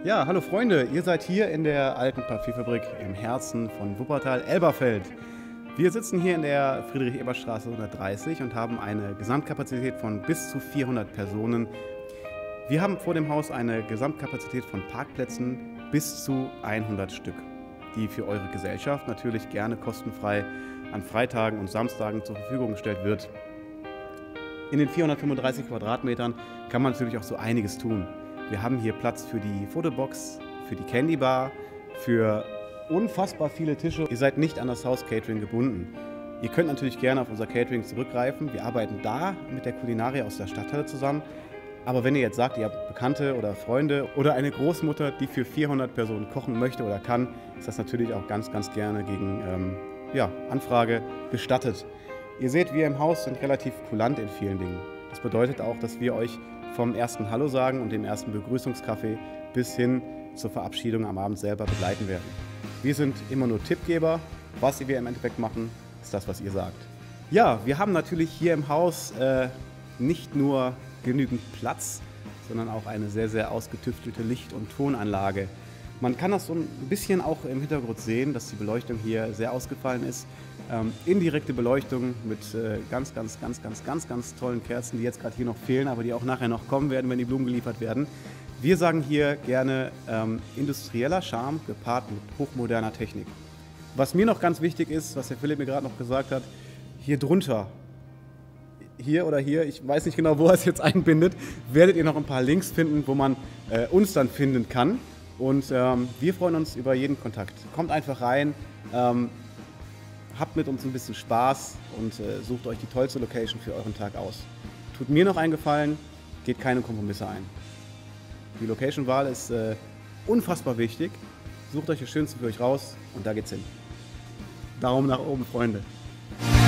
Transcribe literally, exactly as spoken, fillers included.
Ja, hallo Freunde, ihr seid hier in der alten Papierfabrik im Herzen von Wuppertal-Elberfeld. Wir sitzen hier in der Friedrich-Ebert-Straße hundertdreißig und haben eine Gesamtkapazität von bis zu vierhundert Personen. Wir haben vor dem Haus eine Gesamtkapazität von Parkplätzen bis zu hundert Stück, die für eure Gesellschaft natürlich gerne kostenfrei an Freitagen und Samstagen zur Verfügung gestellt wird. In den vierhundertfünfunddreißig Quadratmetern kann man natürlich auch so einiges tun. Wir haben hier Platz für die Fotobox, für die Candy Bar, für unfassbar viele Tische. Ihr seid nicht an das Haus Catering gebunden. Ihr könnt natürlich gerne auf unser Catering zurückgreifen. Wir arbeiten da mit der Kulinaria aus der Stadthalle zusammen. Aber wenn ihr jetzt sagt, ihr habt Bekannte oder Freunde oder eine Großmutter, die für vierhundert Personen kochen möchte oder kann, ist das natürlich auch ganz, ganz gerne gegen ähm, ja, Anfrage gestattet. Ihr seht, wir im Haus sind relativ kulant in vielen Dingen. Das bedeutet auch, dass wir euch vom ersten Hallo sagen und dem ersten Begrüßungskaffee bis hin zur Verabschiedung am Abend selber begleiten werden. Wir sind immer nur Tippgeber. Was wir im Endeffekt machen, ist das, was ihr sagt. Ja, wir haben natürlich hier im Haus äh, nicht nur genügend Platz, sondern auch eine sehr, sehr ausgetüftelte Licht- und Tonanlage. Man kann das so ein bisschen auch im Hintergrund sehen, dass die Beleuchtung hier sehr ausgefallen ist. Ähm, indirekte Beleuchtung mit äh, ganz, ganz, ganz, ganz, ganz, ganz tollen Kerzen, die jetzt gerade hier noch fehlen, aber die auch nachher noch kommen werden, wenn die Blumen geliefert werden. Wir sagen hier gerne ähm, industrieller Charme gepaart mit hochmoderner Technik. Was mir noch ganz wichtig ist, was der Philipp mir gerade noch gesagt hat, hier drunter, hier oder hier, ich weiß nicht genau, wo er es jetzt einbindet, werdet ihr noch ein paar Links finden, wo man äh, uns dann finden kann. Und ähm, wir freuen uns über jeden Kontakt. Kommt einfach rein, ähm, habt mit uns ein bisschen Spaß und äh, sucht euch die tollste Location für euren Tag aus. Tut mir noch einen Gefallen, geht keine Kompromisse ein. Die Location-Wahl ist äh, unfassbar wichtig. Sucht euch das Schönste für euch raus und da geht's hin. Daumen nach oben, Freunde.